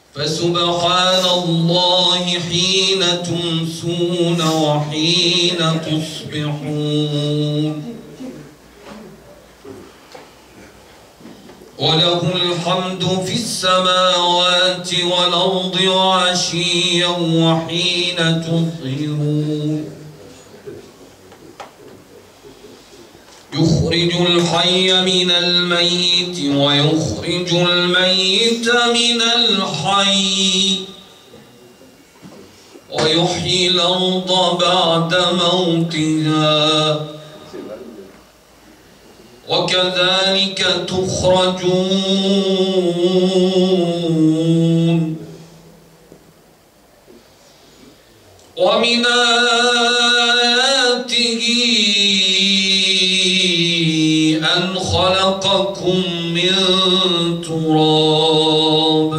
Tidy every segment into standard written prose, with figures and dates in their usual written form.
فسبحان الله حين تمسون وحين تصبحون وله الحمد في السماوات والأرض وعشيا وحين تظهرون يخرج الحي من الميت ويخرج الميت من الحي ويحيي الأرض بعد موتها وكذلك تخرجون ومن آياته أن خلقكم من تراب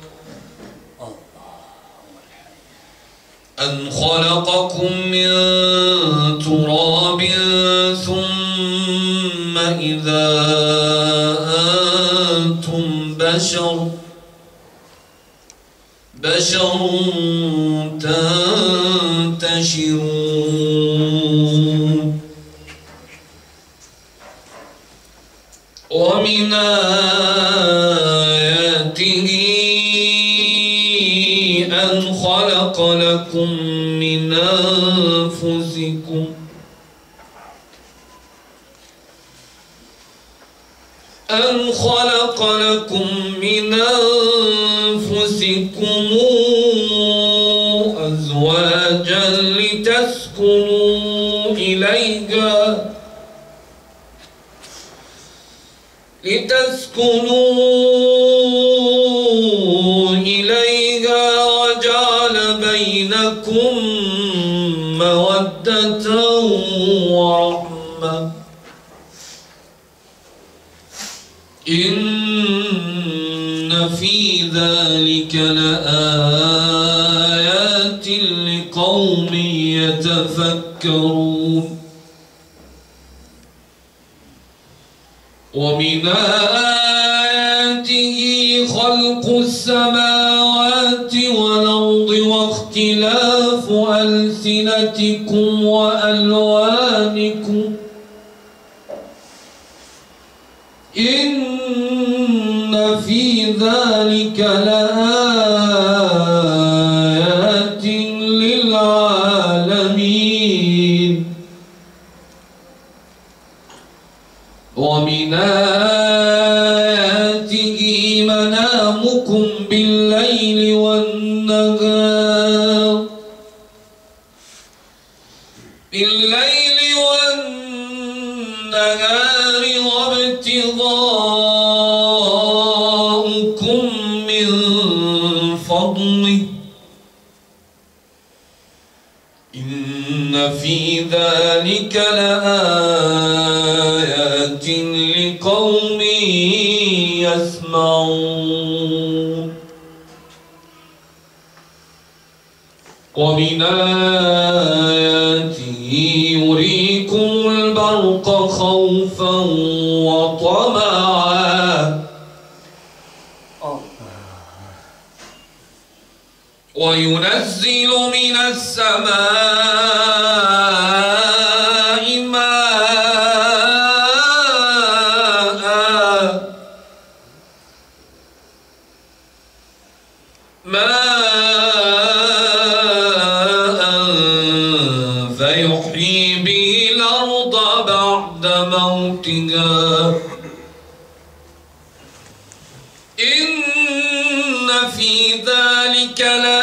ثم إذا أنتم بشر تنتشرون ومن آياته أن خلق لكم من أنفسكم أزواجا لتسكنوا إليها وجعل بينكم مودة ورحمة إن في ذلك لآيات لقوم يتفكرون ومن آياته خلق السماوات والأرض واختلاف ألسنتكم وألوانكم إن في ذلك لآيات للعالمين ومن آياته منامكم بالليل والنهار وابتغاؤكم من فضله إن في ذلك لآيات لقوم يسمعون ومن آياته يريكم البرق خوفا وطمعا وينزل من السماء فيحيي به الأرض بعد موتها إن في ذلك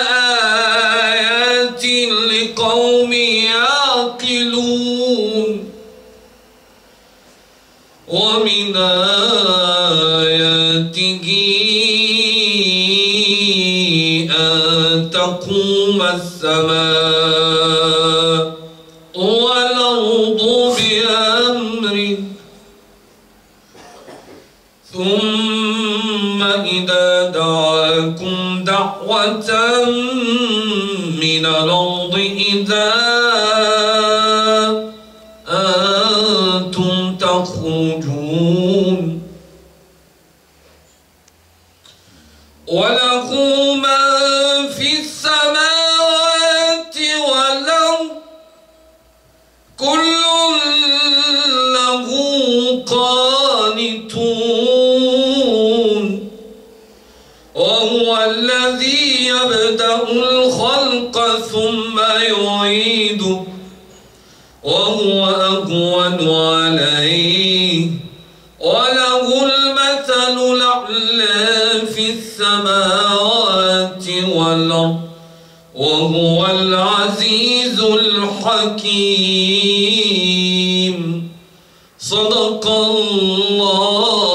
لآيات لقوم يعقلون ومن آياته أن تقوم السماء والأرض بأمره ثم إذا دعاكم دعوة من الأرض إذا أنتم تخرجون وله ثم يعيده وهو أهون عليه وله المثل الأعلى في السماوات والأرض وهو العزيز الحكيم. صدق الله